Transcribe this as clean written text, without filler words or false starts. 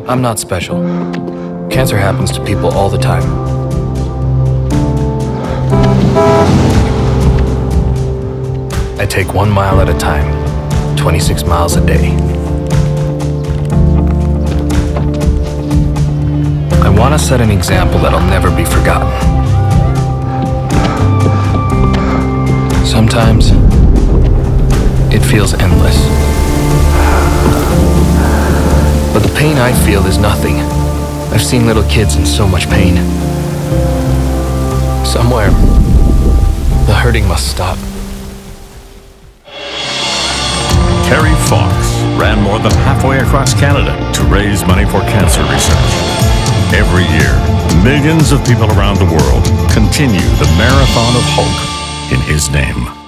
I'm not special. Cancer happens to people all the time. I take 1 mile at a time, 26 miles a day. I want to set an example that'll never be forgotten. Sometimes, it feels endless. But the pain I feel is nothing. I've seen little kids in so much pain. Somewhere, the hurting must stop. Terry Fox ran more than halfway across Canada to raise money for cancer research. Every year, millions of people around the world continue the marathon of hope in his name.